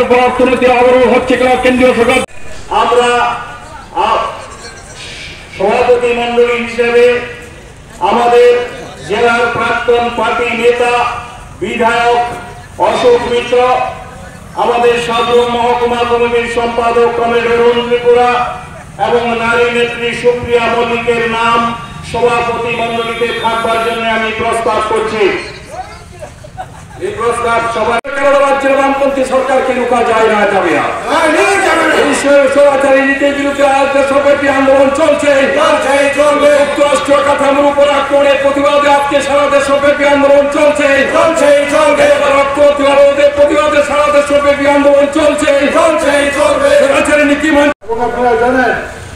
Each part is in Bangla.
অর্থনীতি অবরোধ হচ্ছে কিনা কেন্দ্রীয় সরকার। আমরা সভাপতি মন্ডলী হিসেবে আমাদের জেলার প্রাক্তন পার্টি নেতা বিধায়ক অশোক মিত্র, আমাদের সাধারণ মহকুমা কমিটির সম্পাদক কমরেড ত্রিপুরা এবং নারী নেত্রী সুপ্রিয়া মল্লিকের নাম সভাপতি মন্ডলীতে থাকবার জন্য আমি প্রস্তাব করছি। এই প্রস্তাব সবাই রাজ্যের বামপন্থী সরকারকে রোকা যায় না, যাবে না। এই সরকারি নীতির বিরুদ্ধে আজ দেশব্যাপী আন্দোলন চলছে, যুক্তরাষ্ট্রীয় কাঠামোর উপর আক্রমণের প্রতিবাদে আজকে সারা দেশব্যাপী আন্দোলন চলছে, প্রতিবাদে সারা দেশব্যাপী আন্দোলন চলছে। আপনারা জানেন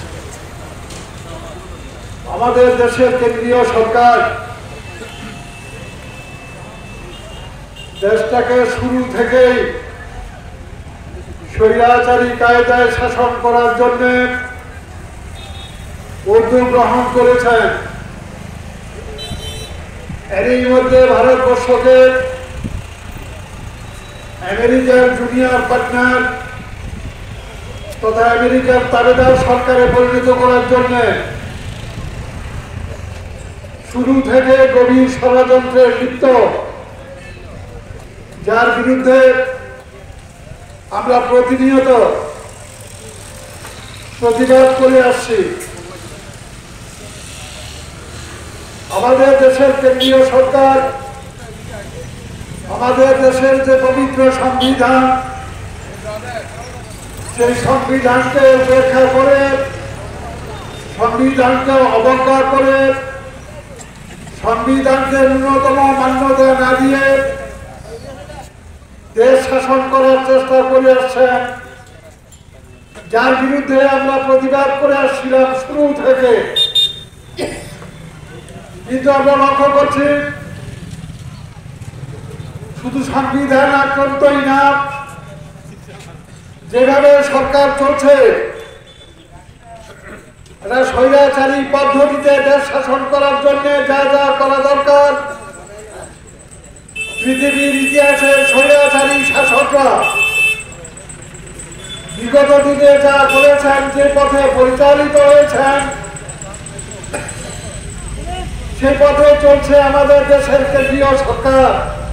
আমাদের দেশের কেন্দ্রীয় সরকার দেশটাকে শুরু থেকেই স্বৈরাচারী কায়দায় শাসন করার জন্য উদ্যোগ গ্রহণ করেছেন। এরই মধ্যে ভারতবর্ষকে আমেরিকার জুনিয়র পার্টনার তথা আমেরিকার তাবেদার সরকারে পরিণত করার জন্য শুরু থেকে গভীর ষড়যন্ত্রে লিপ্ত, যার বিরুদ্ধে আমরা প্রতিনিয়ত প্রতিবাদ করে আসছি। আমাদের দেশের কেন্দ্রীয় সরকার আমাদের দেশের যে পবিত্র সংবিধান, সেই সংবিধানকে উপেক্ষা করে, সংবিধানকে অবজ্ঞা করে, সংবিধানকে ন্যূনতম মান্যতা না দিয়ে দেশ শাসন করার চেষ্টা করে আসছেন, যার বিরুদ্ধে আমরা প্রতিবাদ করে আসছিলাম শুরু থেকে। কিন্তু আমরা লক্ষ্য করছি শুধু সংবিধান আক্রান্তই না, যেভাবে সরকার চলছে এটা স্বৈরাচারী পদ্ধতিতে দেশ শাসন করার জন্য যা যা করা দরকার, পৃথিবীর ইতিহাসে স্বৈরাচারী শাসকরা বিগত দিনে যা করেছেন, যে পথে পরিচালিত হয়েছেন, সে পথে চলছে আমাদের দেশের কেন্দ্রীয় সরকার।